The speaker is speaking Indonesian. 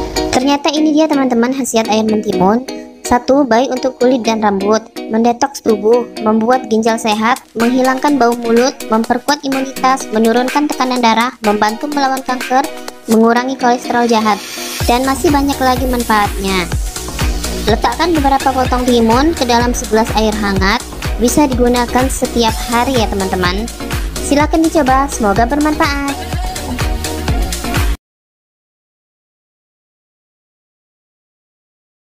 Ternyata ini dia teman-teman khasiat air mentimun. 1. Baik untuk kulit dan rambut, mendetoks tubuh, membuat ginjal sehat, menghilangkan bau mulut, memperkuat imunitas, menurunkan tekanan darah, membantu melawan kanker, mengurangi kolesterol jahat, dan masih banyak lagi manfaatnya. Letakkan beberapa potong timun ke dalam segelas air hangat, bisa digunakan setiap hari ya teman-teman. Silakan dicoba, semoga bermanfaat.